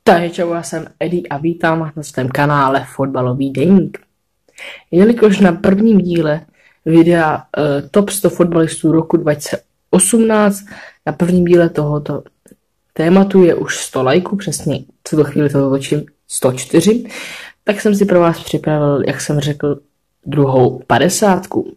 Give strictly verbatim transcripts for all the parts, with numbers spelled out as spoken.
Takže čau, já jsem Eddie a vítám na svém kanále Fotbalový deník. Jelikož na prvním díle videa uh, Top sto fotbalistů roku dva tisíce osmnáct, na prvním díle tohoto tématu je už sto lajků, přesně v tuto chvíli to točím sto čtyři, tak jsem si pro vás připravil, jak jsem řekl, druhou padesátku.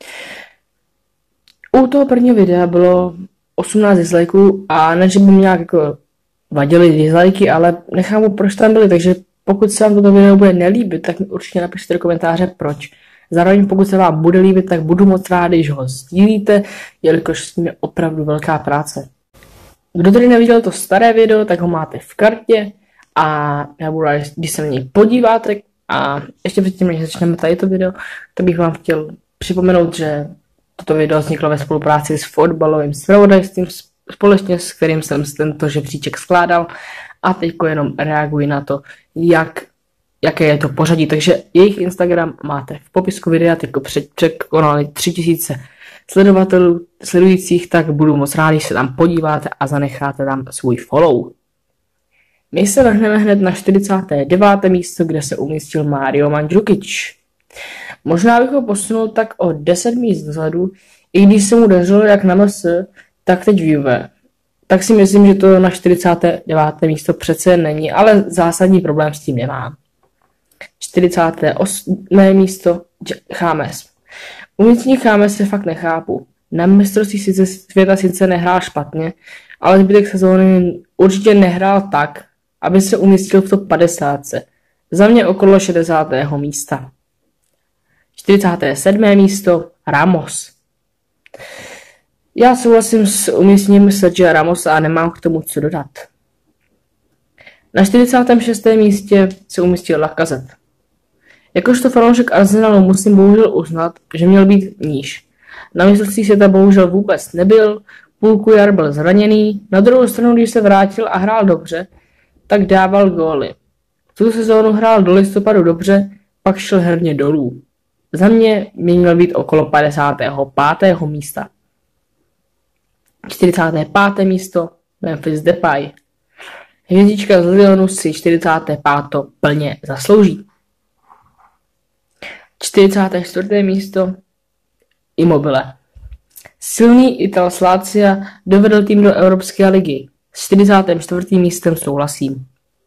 U toho prvního videa bylo osmnáct dislikeů a ne, že by mě nějak jako vadily dislajky, ale nechápu, proč tam byly, takže pokud se vám toto video bude nelíbit, tak mi určitě napište do komentáře proč. Zároveň pokud se vám bude líbit, tak budu moc rád, když ho sdílíte, jelikož s tím je opravdu velká práce. Kdo tady neviděl to staré video, tak ho máte v kartě a já budu rád, když se na něj podíváte. A ještě předtím, než začneme tady to video, tak bych vám chtěl připomenout, že toto video vzniklo ve spolupráci s Fotbalovým zpravodajstvím, společně s kterým jsem tento žebříček skládal, a teď jenom reaguji na to, jak, jaké je to pořadí. Takže jejich Instagram máte v popisku videa, teď překonali tři tisíce sledovatelů, sledujících, tak budu moc rád, když se tam podíváte a zanecháte tam svůj follow. My se vrhneme hned na čtyřicáté deváté místo, kde se umístil Mario Mandžukić. Možná bych ho posunul tak o deset míst dozadu, i když se mu dařilo jak na M S, tak teď v Juve. Tak si myslím, že to na čtyřicáté deváté místo přece není, ale zásadní problém s tím nemám. čtyřicáté osmé místo James. Umístění James se fakt nechápu. Na mistrovství sice světa sice nehrál špatně, ale zbytek sezóny určitě nehrál tak, aby se umístil v top padesát. Za mě okolo šedesátého místa. čtyřicáté sedmé místo Ramos. Já souhlasím s umístěním Sergia Ramosa a nemám k tomu co dodat. Na čtyřicátém šestém místě se umístil Lacazette. Jakožto fanoušek Arsenalu musím bohužel uznat, že měl být níž. Na mistrovství světa bohužel vůbec nebyl, půlku jar byl zraněný, na druhou stranu, když se vrátil a hrál dobře, tak dával góly. Tuto sezónu hrál do listopadu dobře, pak šel herně dolů. Za mě by měl být okolo padesátého pátého místa. čtyřicáté páté místo Memphis Depay. Hvězdička z Lyonu si čtyřicáté páté plně zaslouží. čtyřicáté čtvrté místo Immobile. Silný Ital z Lazia dovedl tým do Evropské ligy. S čtyřicátým čtvrtým místem souhlasím.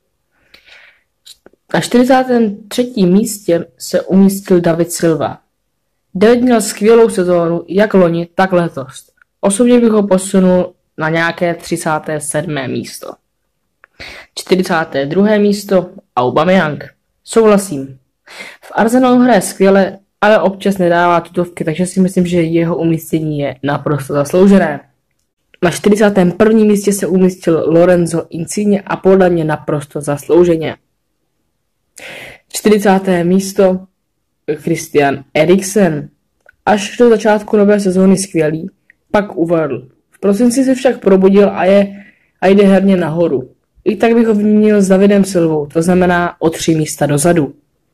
Na čtyřicátém třetím místě se umístil David Silva. David měl skvělou sezónu jak loni, tak letos. Osobně bych ho posunul na nějaké třicáté sedmé místo. čtyřicáté druhé místo Aubameyang. Souhlasím. V Arsenalu hraje skvěle, ale občas nedává tutovky, takže si myslím, že jeho umístění je naprosto zasloužené. Na čtyřicátém prvním místě se umístil Lorenzo Insigne a podle mě naprosto zaslouženě. čtyřicáté místo Christian Eriksen. Až do začátku nové sezóny skvělý, pak uvedl. V prosinci se však probudil a, je, a jde herně nahoru. I tak bych ho vyměnil s Davidem Silvou, to znamená o tři místa dozadu.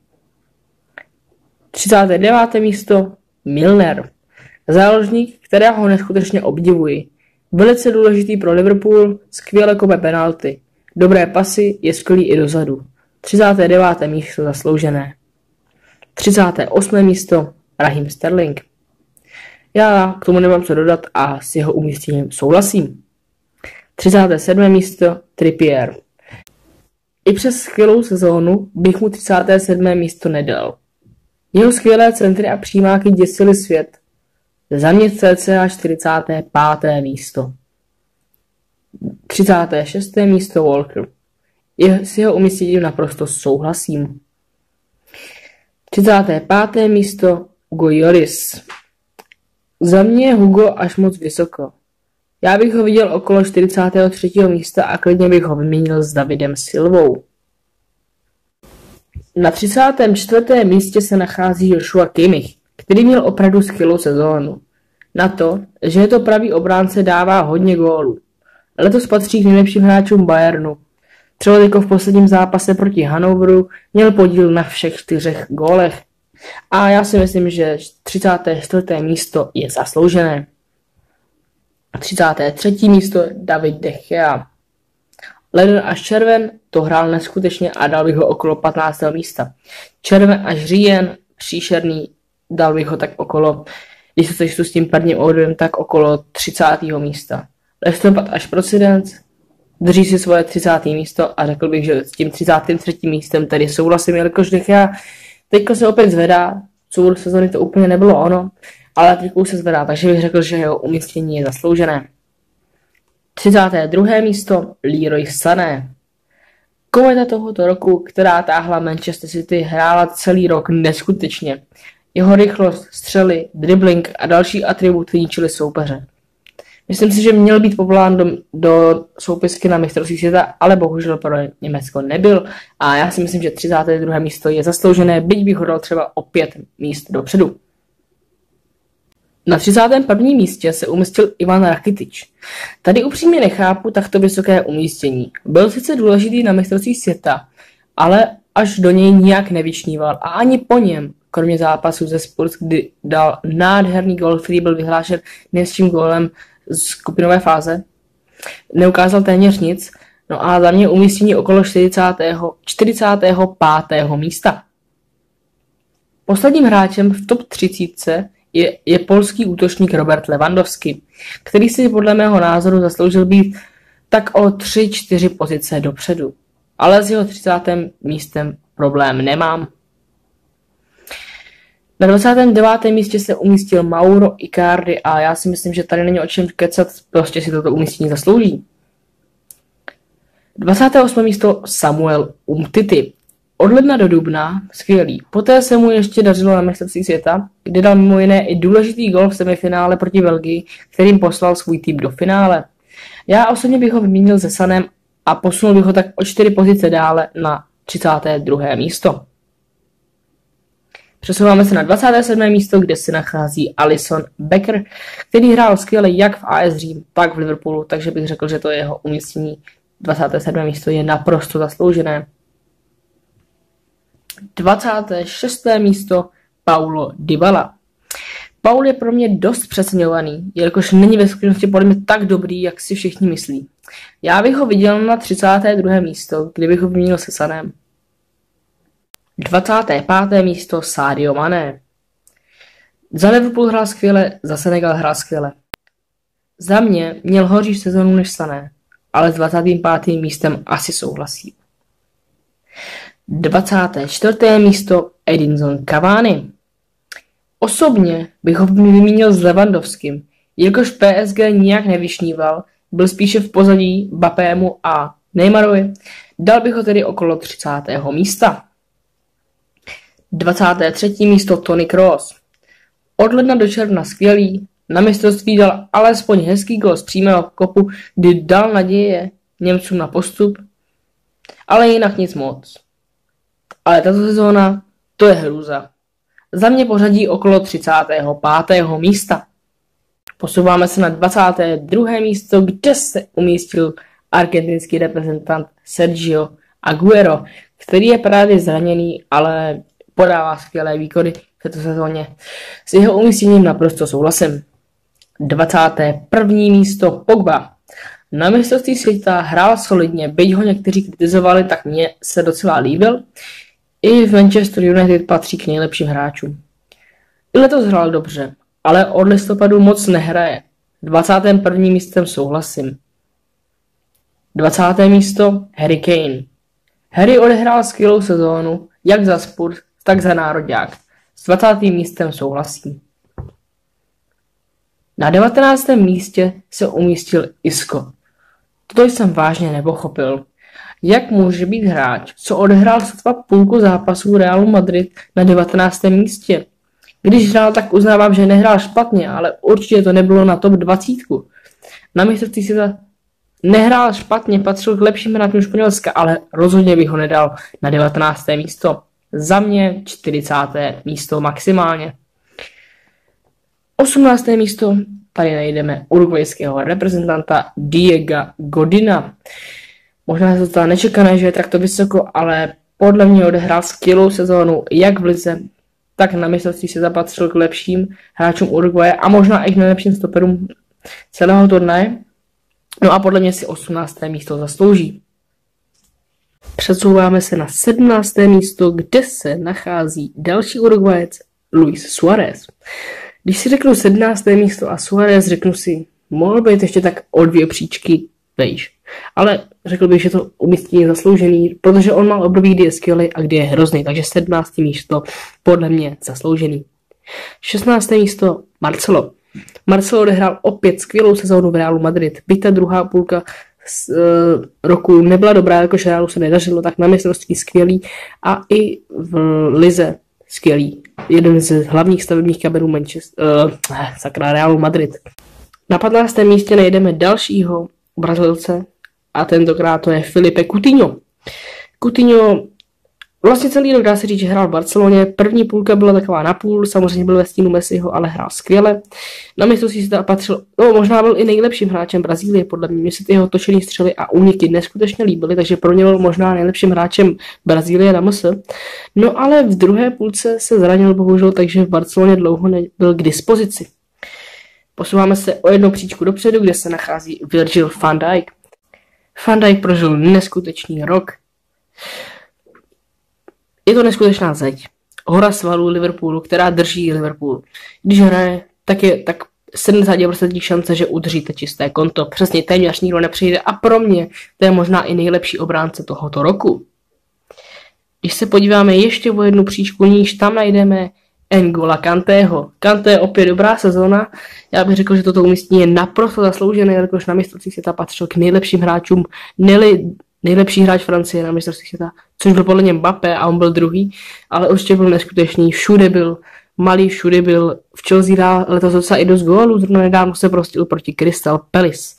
třicáté deváté místo Milner. Záložník, kterého neskutečně obdivuji. Velice důležitý pro Liverpool, skvěle kope penalty. Dobré pasy, je skvělý i dozadu. třicáté deváté místo zasloužené. třicáté osmé místo Raheem Sterling. Já k tomu nemám co dodat a s jeho umístěním souhlasím. třicáté sedmé místo Trippier. I přes skvělou sezónu bych mu třicáté sedmé místo nedal. Jeho skvělé centry a přímáky děsily svět. Za mě cca čtyřicáté páté místo. třicáté šesté místo Walker. Je, s jeho umístěním naprosto souhlasím. třicáté páté místo Hugo Lloris. Za mě je Hugo až moc vysoko. Já bych ho viděl okolo čtyřicátého třetího místa a klidně bych ho vyměnil s Davidem Silvou. Na třicátém čtvrtém místě se nachází Joshua Kimmich, který měl opravdu skvělou sezónu. Na to, že je to pravý obránce, dává hodně gólů. Letos patří k nejlepším hráčům Bayernu. Třeba jako v posledním zápase proti Hannoveru měl podíl na všech čtyřech gólech. A já si myslím, že třicáté čtvrté místo je zasloužené. třicáté třetí místo David De Gea. Leden až červen to hrál neskutečně a dal bych ho okolo patnáctého místa. Červen až říjen příšerný, dal bych ho tak okolo, když se sečtu s tím prvním odvodem, tak okolo třicátého místa. Listopad až prosinec drží si svoje třicáté místo a řekl bych, že s tím třicátým třetím místem tady souhlasím, jelikož já teďko se opět zvedá, co sezóny to úplně nebylo ono, ale teďko se zvedá, takže bych řekl, že jeho umístění je zasloužené. třicáté druhé místo Leroy Sané. Kometa tohoto roku, která táhla Manchester City, hrála celý rok neskutečně. Jeho rychlost, střely, dribbling a další atributy ničily soupeře. Myslím si, že měl být povolán do, do soupisky na mistrovství světa, ale bohužel pro Německo nebyl a já si myslím, že třicáté druhé místo je zasloužené, byť bych ho dal třeba o pět míst dopředu. Na třicátém prvním místě se umístil Ivan Rakitič. Tady upřímně nechápu takto vysoké umístění. Byl sice důležitý na mistrovství světa, ale až do něj nijak nevyčníval a ani po něm, kromě zápasů ze Spurs, kdy dal nádherný gól, který byl vyhlášen nejlepším gólem z skupinové fáze, neukázal téměř nic, no a za mě umístění okolo čtyřicátého čtyřicátého pátého místa. Posledním hráčem v top třicet je, je polský útočník Robert Lewandowski, který si podle mého názoru zasloužil být tak o tři čtyři pozice dopředu. Ale s jeho třicátým místem problém nemám. Na dvacátém devátém místě se umístil Mauro Icardi a já si myslím, že tady není o čem kecat, prostě si toto umístění zaslouží. dvacáté osmé místo Samuel Umtiti. Od ledna do dubna skvělý. Poté se mu ještě dařilo na mistrovství světa, kde dal mimo jiné i důležitý gol v semifinále proti Belgii, kterým poslal svůj tým do finále. Já osobně bych ho vyměnil se Sanem a posunul bych ho tak o čtyři pozice dále na třicáté druhé místo. Přesouváme se na dvacáté sedmé místo, kde se nachází Alisson Becker, který hrál skvěle jak v A S Řím, tak v Liverpoolu, takže bych řekl, že to jeho umístění dvacáté sedmé místo je naprosto zasloužené. dvacáté šesté místo Paulo Dybala. Paul je pro mě dost přeceňovaný, jelikož není ve skutečnosti podle mě tak dobrý, jak si všichni myslí. Já bych ho viděl na třicáté druhé místo, kdybych ho vyměnil se Sanem. dvacáté páté místo Sadio Mané. Za Liverpool hrál skvěle, za Senegal hrál skvěle. Za mě měl horší sezonu než Sané, ale s dvacátým pátým místem asi souhlasí. dvacáté čtvrté místo Edinson Cavani. Osobně bych ho vyměnil s Lewandowským, jelikož P S G nijak nevyšníval, byl spíše v pozadí Mbappému a Neymarovi, dal bych ho tedy okolo třicátého místa. dvacáté třetí místo Toni Kroos. Od ledna do června skvělý, na mistrovství dal alespoň hezký gol z přímého kopu, kdy dal naděje Němcům na postup, ale jinak nic moc. Ale tato sezóna, to je hrůza. Za mě pořadí okolo třicátého pátého místa. Posouváme se na dvacáté druhé místo, kde se umístil argentinský reprezentant Sergio Aguero, který je právě zraněný, ale podává skvělé výkony v této sezóně. S jeho umístěním naprosto souhlasím. dvacáté první místo Pogba. Na mistrovství světa hrál solidně, byť ho někteří kritizovali, tak mně se docela líbil. I v Manchester United patří k nejlepším hráčům. I letos hrál dobře, ale od listopadu moc nehraje. dvacátým prvním místem souhlasím. dvacáté místo Harry Kane. Harry odehrál skvělou sezónu, jak za Spurs, tak za nároďák. S dvacátým místem souhlasím. Na devatenáctém místě se umístil Isco. Toto jsem vážně nepochopil. Jak může být hráč, co odehrál sotva půlku zápasů Realu Madrid na devatenáctém místě? Když hrál, tak uznávám, že nehrál špatně, ale určitě to nebylo na top dvacet. Na mistrovství světa nehrál špatně, patřil k lepším hráčům Španělska, ale rozhodně bych ho nedal na devatenácté místo. Za mě čtyřicáté místo maximálně. osmnácté místo, tady najdeme urugvajského reprezentanta Diega Godina. Možná se to stalo nečekané, že je takto vysoko, ale podle mě odehrál skvělou sezónu jak v lize, tak na mistrovství se zapatřil k lepším hráčům Uruguaye a možná i k nejlepším stoperům celého turnaje. No a podle mě si osmnácté místo zaslouží. přesouváme se na sedmnácté místo, kde se nachází další Uruguayec Luis Suárez. Když si řeknu sedmnácté místo a Suárez, řeknu si, mohl být ještě tak o dvě příčky vejš. Ale řekl bych, že to umístění je zasloužený, protože on má období, kdy je skvělý a kdy je hrozný, takže sedmnácté místo podle mě zasloužený. šestnácté místo Marcelo. Marcelo odehrál opět skvělou sezónu v Realu Madrid. Byť ta druhá půlka z, uh, roku nebyla dobrá, jakože Realu se nedařilo, tak na mistrovství skvělý a i v lize skvělý. Jeden z hlavních stavebních kamenů Manchester, uh, sakra, Realu Madrid. Na patnáctém místě najdeme dalšího Brazilce a tentokrát to je Filipe Coutinho. Coutinho vlastně celý rok dá se říct, že hrál v Barceloně. První půlka byla taková na půl, samozřejmě byl ve stínu Messiho, ale hrál skvěle. Na mistrovství světa patřil, no možná byl i nejlepším hráčem Brazílie, podle mě. Mně se ty jeho točený střely a úniky neskutečně líbily, takže pro ně byl možná nejlepším hráčem Brazílie na M S. No ale v druhé půlce se zranil bohužel, takže v Barceloně dlouho nebyl k dispozici. Posouváme se o jednu příčku dopředu, kde se nachází Virgil van Dijk. Van Dijk prožil neskutečný rok. Je to neskutečná zeď. Hora svalů Liverpoolu, která drží Liverpool. Když hraje, tak je tak sedmdesát procent šance, že udržíte čisté konto. Přesně téměř nikdo nepřijde a pro mě to je možná i nejlepší obránce tohoto roku. Když se podíváme ještě o jednu příčku níž, tam najdeme N'Gola Kanteho. Kanté opět dobrá sezóna. Já bych řekl, že toto umístění je naprosto zasloužené, jakož na mistrovství světa patřil k nejlepším hráčům, nejli, nejlepší hráč Francie na mistrovství světa, což byl podle něj Mbappé a on byl druhý, ale určitě byl neskutečný, všude byl, malý všude byl, v Chelsea dál letos docela i dost gólů, zrovna nedávno se prostil proti Crystal Palace.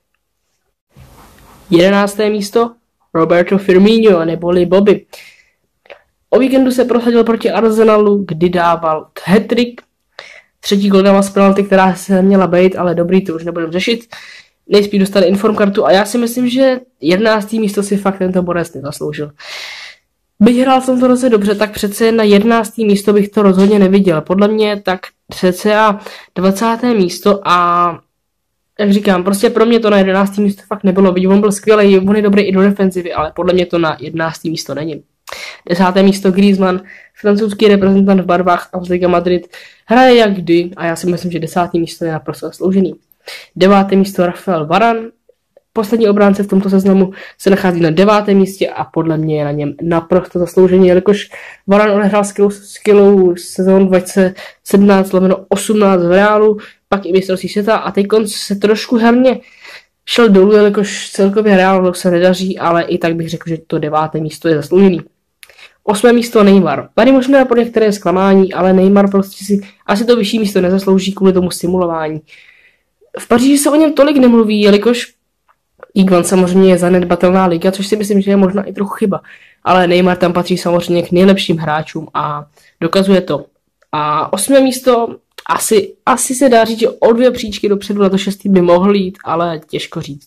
jedenácté místo Roberto Firmino neboli Bobby. O víkendu se prosadil proti Arsenalu, kdy dával hat-trick. Třetí gol dával z penalty, která se měla být, ale dobrý, to už nebudeme řešit. Nejspíš dostali informkartu a já si myslím, že jedenácté místo si fakt tento borec nezasloužil. Byť hrál v tomto roce dobře, tak přece na jedenácté místo bych to rozhodně neviděl. Podle mě tak přece a dvacáté místo a jak říkám, prostě pro mě to na jedenácté místo fakt nebylo. Vidím, on byl skvělý, on je dobrý i do defenzivy, ale podle mě to na jedenácté místo není. Desáté místo Griezmann, francouzský reprezentant v barvách Atletico Madrid, hraje jak kdy a já si myslím, že desátý místo je naprosto zasloužený. Deváté místo Rafael Varane, poslední obránce v tomto seznamu, se nachází na devátém místě a podle mě je na něm naprosto zasloužený, jelikož Varane odehrál skvělou, skvělou sezónu dva tisíce sedmnáct osmnáct v Reálu, pak i mistrovství světa a teď se trošku herně šel dolů, jelikož celkově Real se nedaří, ale i tak bych řekl, že to deváté místo je zasloužený. Osmé místo Neymar. Tady možná po některé zklamání, ale Neymar prostě si asi to vyšší místo nezaslouží kvůli tomu simulování. V Paříži se o něm tolik nemluví, jelikož Ligue jedna samozřejmě je zanedbatelná liga, což si myslím, že je možná i trochu chyba. Ale Neymar tam patří samozřejmě k nejlepším hráčům a dokazuje to. A osmé místo asi, asi se dá říct, že o dvě příčky dopředu na to šestý by mohl jít, ale těžko říct.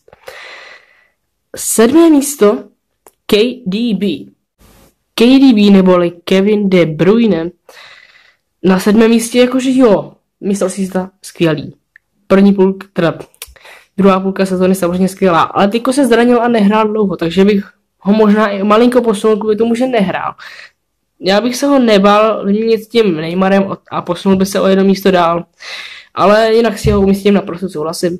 Sedmé místo K D B. K D B neboli Kevin De Bruyne na sedmém místě jakože jo, myslel si to skvělý. První půlka, teda druhá půlka sezóny samozřejmě skvělá, ale tyko se zranil a nehrál dlouho, takže bych ho možná i malinko posunul kvůli tomu, že nehrál. Já bych se ho nebál vyměnit s tím Neymarem a posunul by se o jedno místo dál, ale jinak si ho umístím naprosto souhlasím.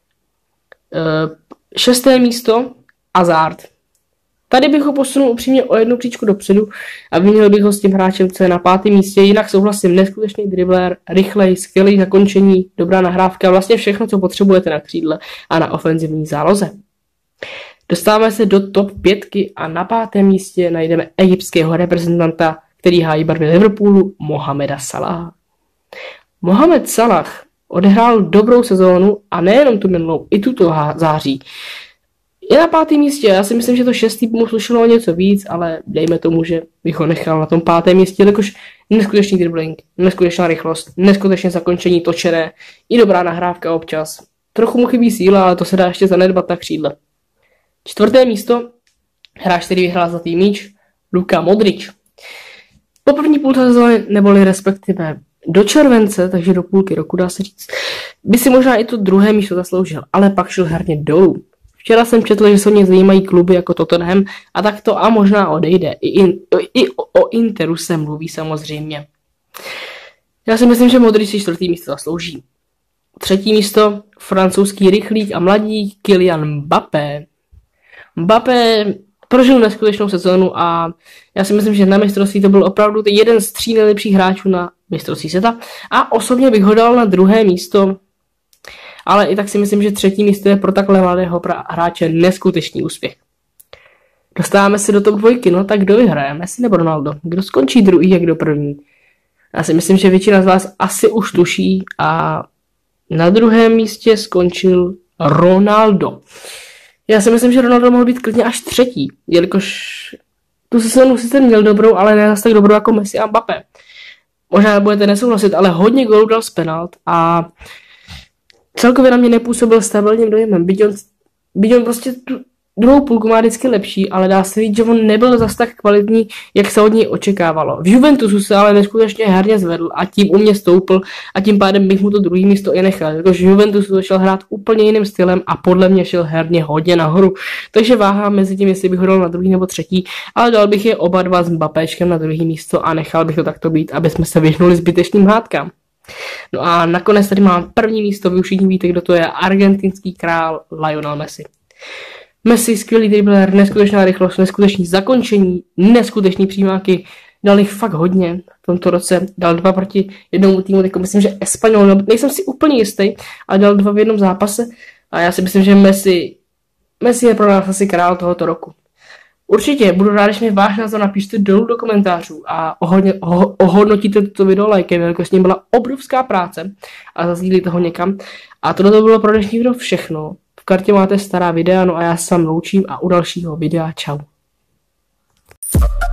Šesté místo Hazard. Tady bych ho posunul upřímně o jednu příčku dopředu a vyměnil bych ho s tím hráčem, co je na pátém místě. Jinak souhlasím, neskutečný dribler, rychlej, skvělý zakončení, dobrá nahrávka, vlastně všechno, co potřebujete na křídle a na ofenzivní záloze. Dostáváme se do top pětky a na pátém místě najdeme egyptského reprezentanta, který hájí barvy Liverpoolu, Mohameda Salaha. Mohamed Salah odehrál dobrou sezónu a nejenom tu minulou, i tuto září. Je na pátém místě, já si myslím, že to šestý mu slušelo o něco víc, ale dejme tomu, že bych ho nechal na tom pátém místě, jakož neskutečný dribbling, neskutečná rychlost, neskutečné zakončení točené, i dobrá nahrávka občas. Trochu mu chybí síla, ale to se dá ještě zanedbat na křídle. Čtvrté místo, hráč, který vyhrál zlatý míč, Luka Modric. Po první půlce sezóny, neboli respektive do července, takže do půlky roku dá se říct, by si možná i to druhé místo zasloužil, ale pak šel herně dolů. Včera jsem četl, že se o ně zajímají kluby jako Tottenham a tak to a možná odejde. I, in, i o, o Interu se mluví samozřejmě. Já si myslím, že Modric si čtvrtý místo zaslouží. Třetí místo, francouzský rychlík a mladík Kylian Mbappé. Mbappé prožil neskutečnou sezónu a já si myslím, že na mistrovství to byl opravdu jeden z tří nejlepších hráčů na mistrovství světa a osobně bych ho dal na druhé místo, ale i tak si myslím, že třetí místo je pro takhle mladého hráče neskutečný úspěch. Dostáváme se do top dvojky, no tak kdo vyhraje, Messi nebo Ronaldo? Kdo skončí druhý a kdo první? Já si myslím, že většina z vás asi už tuší a na druhém místě skončil Ronaldo. Já si myslím, že Ronaldo mohl být klidně až třetí, jelikož tu sezónu sice měl dobrou, ale ne zase tak dobrou jako Messi a Mbappé. Možná budete nesouhlasit, ale hodně gólů dal z penalt a celkově na mě nepůsobil stabilním dojemem. Byť on, byť on prostě tu druhou půlku má vždycky lepší, ale dá se říct, že on nebyl zas tak kvalitní, jak se od něj očekávalo. V Juventusu se ale neskutečně herně zvedl a tím u mě stoupl a tím pádem bych mu to druhý místo i nechal. Protože v Juventusu šel hrát úplně jiným stylem a podle mě šel herně hodně nahoru. Takže váhám mezi tím, jestli bych ho dal na druhý nebo třetí, ale dal bych je oba dva s Mbappéčkem na druhý místo a nechal bych to takto být, aby jsme se vyhnuli zbytečným hádkám. No a nakonec tady mám první místo, vy už všichni víte, kdo to je, argentinský král Lionel Messi. Messi, skvělý dribler, neskutečná rychlost, neskutečný zakončení, neskutečný přímáky, dal jich fakt hodně v tomto roce, dal dva proti jednomu týmu, jako myslím, že Espanyol, nejsem si úplně jistý, ale dal dva v jednom zápase a já si myslím, že Messi, Messi je pro nás asi král tohoto roku. Určitě, budu rád, když mi váš názor napíšte dolů do komentářů a ohodně, oh, ohodnotíte toto video lajkem, jako s ním byla obrovská práce a zazdílíte ho někam. A tohle to bylo pro dnešní video všechno. V kartě máte stará videa, no a já se vám loučím a u dalšího videa čau.